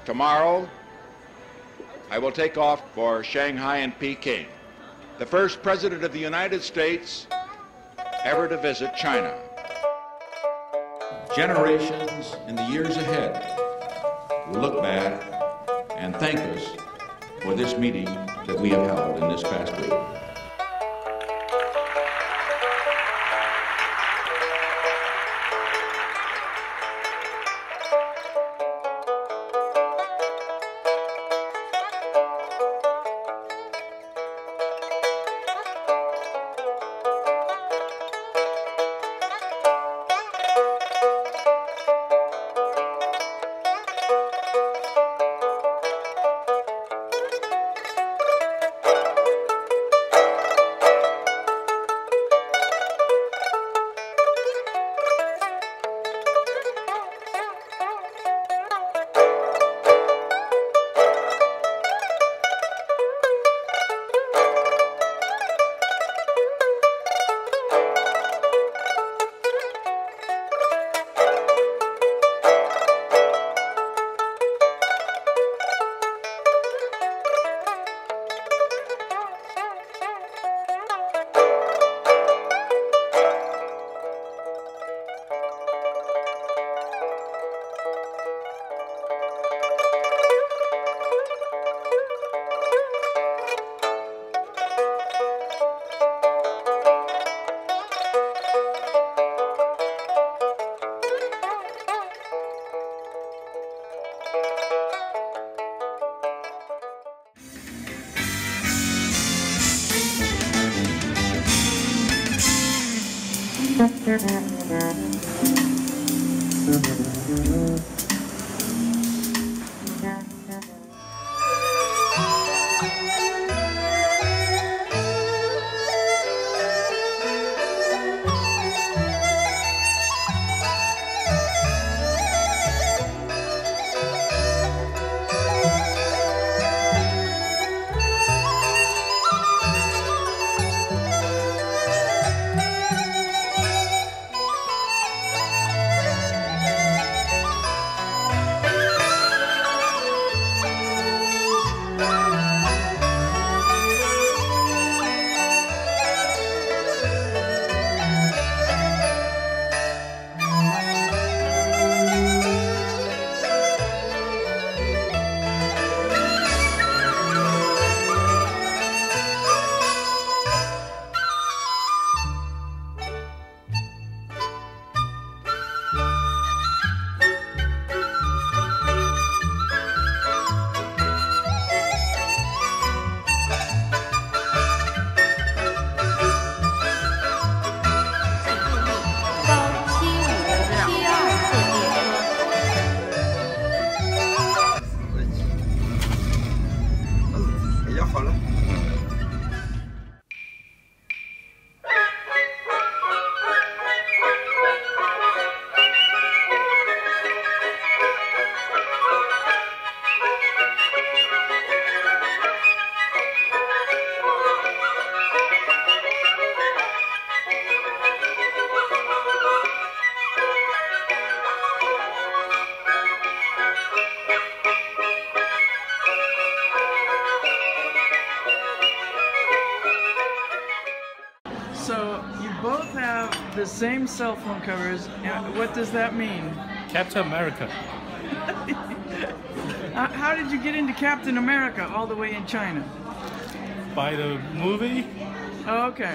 Tomorrow, I will take off for Shanghai and Peking, the first president of the United States ever to visit China. Generations in the years ahead will look back and thank us for this meeting that we have held in this past week. So you both have the same cell phone covers. What does that mean? Captain America. How did you get into Captain America all the way in China? By the movie? Oh, okay.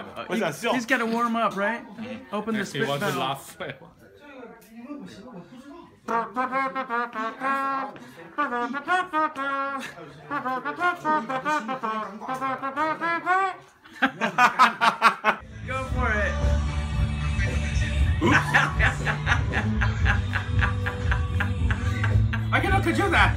的，我想笑。 He's got to warm up, right? Open the He spit wants to valve. laugh. Go for it. I cannot control that.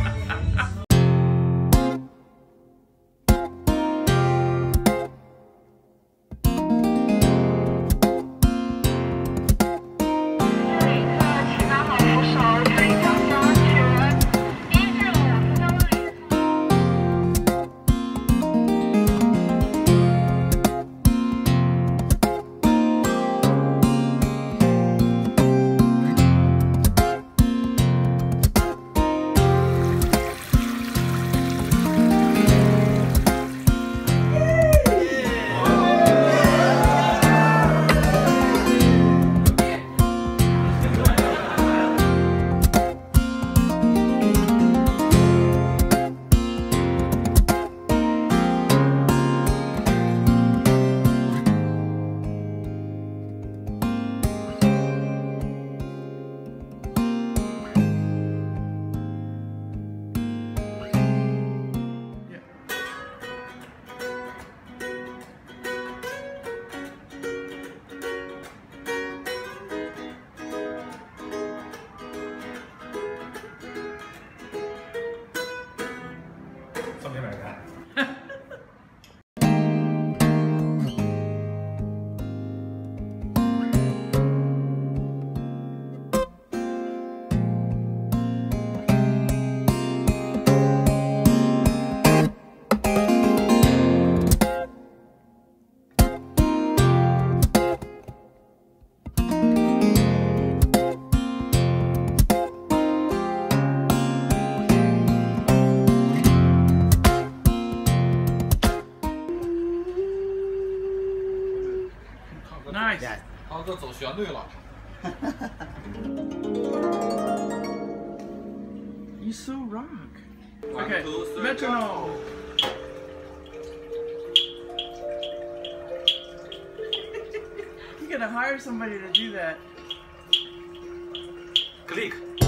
Something like that. Nice. 涛哥走旋律了。 You so rock. One, Okay, two, three, metronome. go. You gotta hire somebody to do that. Click.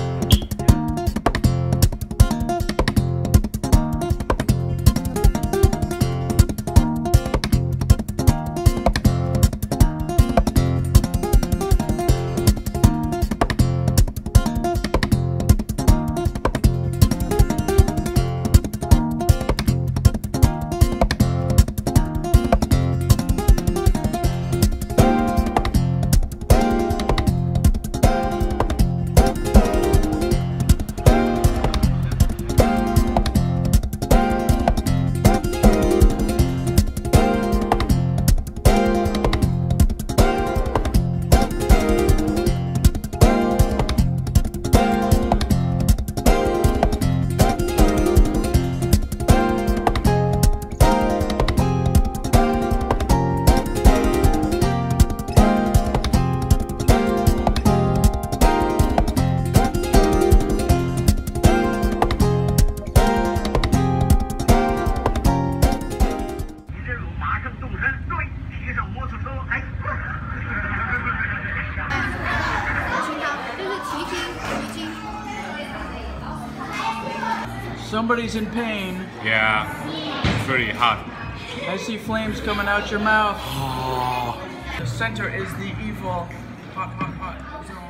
Somebody's in pain. Yeah, it's really hot. I see flames coming out your mouth. The center is the evil hot, hot, hot zone.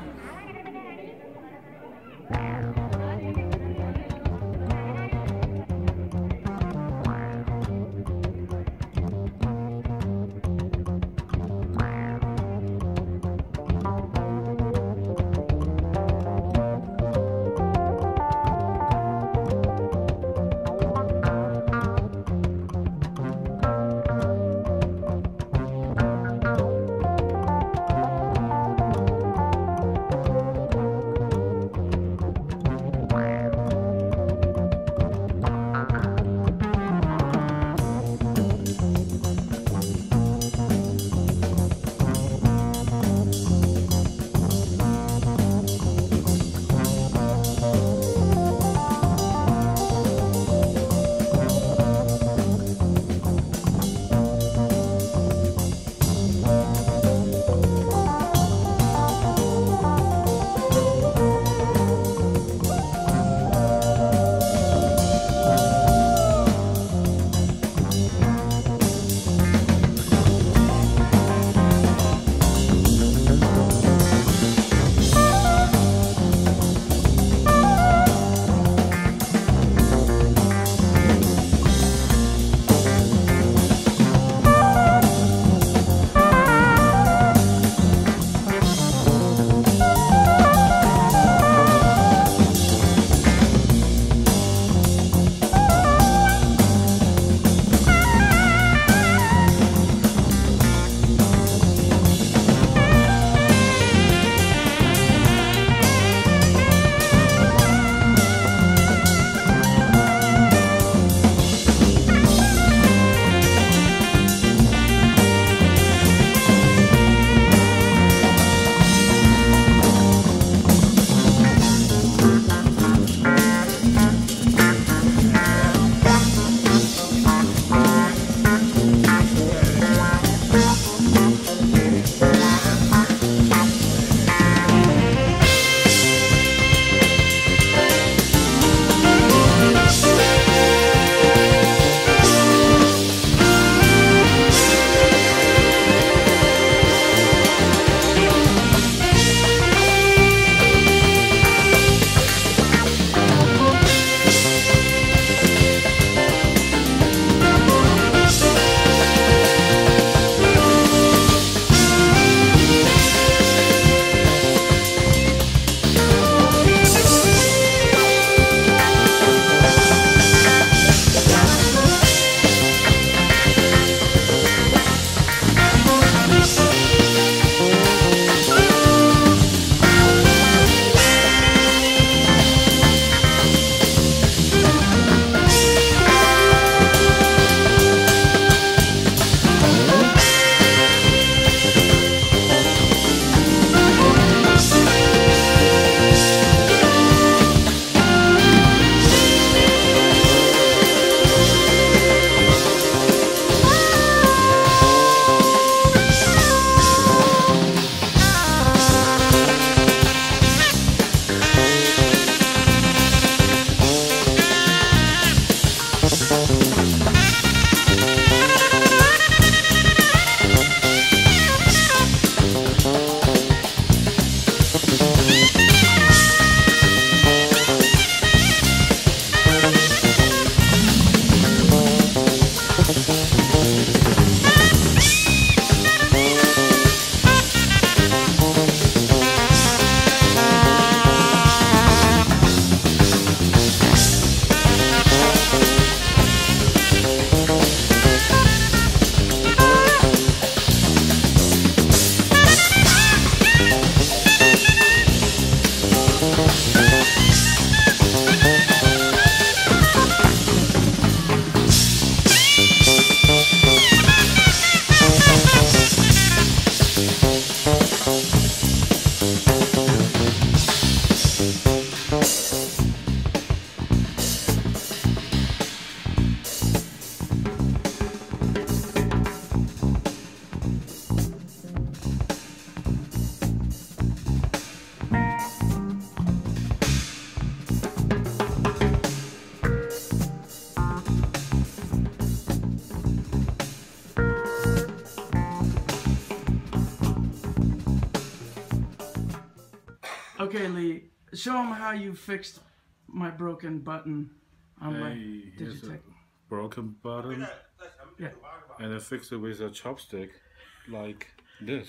Okay, Lee, show him how you fixed my broken button on my Here's a Digitech. broken button, Yeah. and I fix it with a chopstick, like this.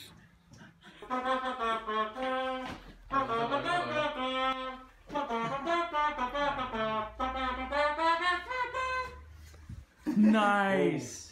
Nice.